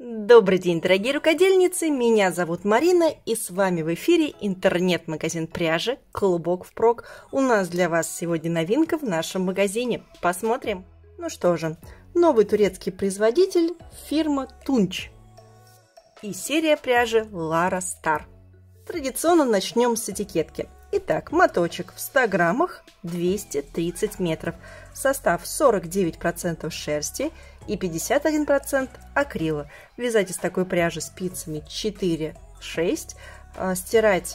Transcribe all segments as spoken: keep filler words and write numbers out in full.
Добрый день, дорогие рукодельницы! Меня зовут Марина, и с вами в эфире интернет-магазин пряжи Клубок впрок. У нас для вас сегодня новинка в нашем магазине. Посмотрим. Ну что же, новый турецкий производитель фирма Tunç и серия пряжи Lara Star. Традиционно начнем с этикетки. Итак, моточек в ста граммах, двести тридцать метров. Состав сорок девять процентов шерсти и пятьдесят один процент акрила. Вязать из такой пряжи спицами четыре-шесть. Стирать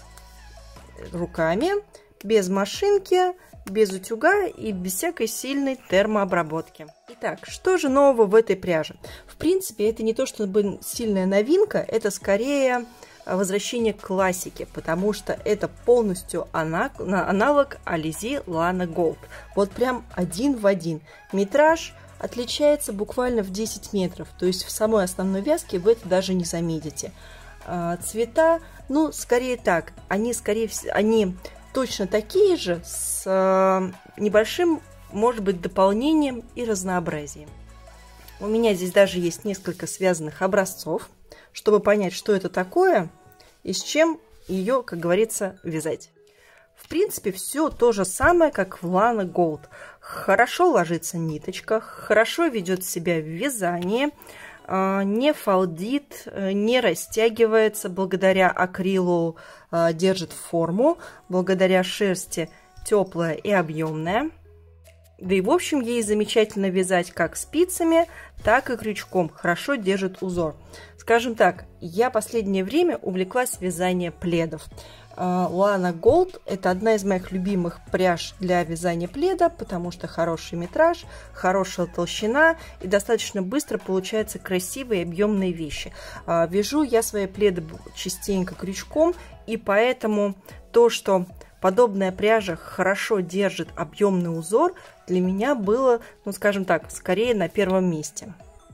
руками, без машинки, без утюга и без всякой сильной термообработки. Итак, что же нового в этой пряже? В принципе, это не то чтобы сильная новинка, это скорее возвращение к классике, потому что это полностью аналог Alize Lana Gold. Вот прям один в один. Метраж отличается буквально в десять метров, то есть в самой основной вязке вы это даже не заметите. Цвета, ну, скорее так, они скорее всего, они точно такие же, с небольшим, может быть, дополнением и разнообразием. У меня здесь даже есть несколько связанных образцов, чтобы понять, что это такое и с чем ее, как говорится, вязать. В принципе, все то же самое, как в Lana Gold. Хорошо ложится ниточка, хорошо ведет себя в вязании, не фалдит, не растягивается, благодаря акрилу держит форму, благодаря шерсти теплая и объемная. Да и в общем ей замечательно вязать как спицами, так и крючком. Хорошо держит узор. Скажем так, я последнее время увлеклась вязанием пледов. Lana Gold это одна из моих любимых пряж для вязания пледа, потому что хороший метраж, хорошая толщина и достаточно быстро получаются красивые объемные вещи. Вяжу я свои пледы частенько крючком, и поэтому то, что подобная пряжа хорошо держит объемный узор, для меня было, ну скажем так, скорее на первом месте.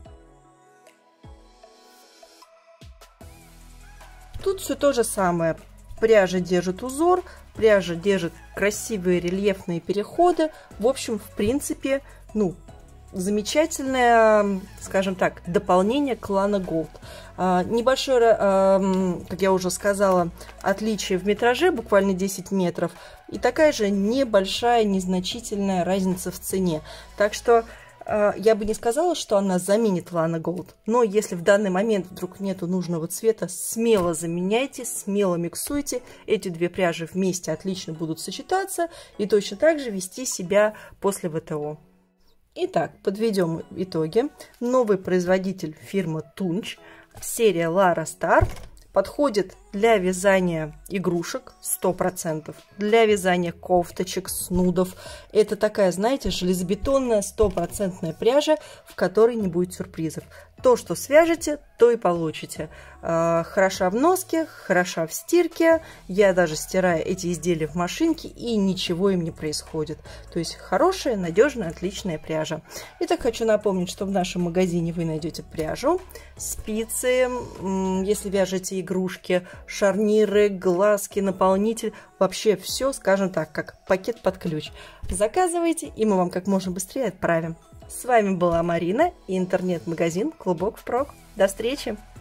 Тут все то же самое. Пряжа держит узор, пряжа держит красивые рельефные переходы. В общем, в принципе, ну, замечательное, скажем так, дополнение к Lana Gold. А, небольшое, а, как я уже сказала, отличие в метраже, буквально десять метров, и такая же небольшая, незначительная разница в цене. Так что а, я бы не сказала, что она заменит Lana Gold, но если в данный момент вдруг нету нужного цвета, смело заменяйте, смело миксуйте. Эти две пряжи вместе отлично будут сочетаться и точно так же вести себя после вэ тэ о. Итак, подведем итоги. Новый производитель фирма Tunç, серия Lara Star, подходит для вязания игрушек сто процентов, для вязания кофточек, снудов. Это такая, знаете, железобетонная стопроцентная пряжа, в которой не будет сюрпризов. То, что свяжете, то и получите. Хороша в носке, хороша в стирке. Я даже стираю эти изделия в машинке, и ничего им не происходит. То есть хорошая, надежная, отличная пряжа. Итак, хочу напомнить, что в нашем магазине вы найдете пряжу, спицы, если вяжете игрушки, шарниры, глазки, наполнитель. Вообще все, скажем так, как пакет под ключ. Заказывайте, и мы вам как можно быстрее отправим. С вами была Марина и интернет-магазин Клубок впрок. До встречи!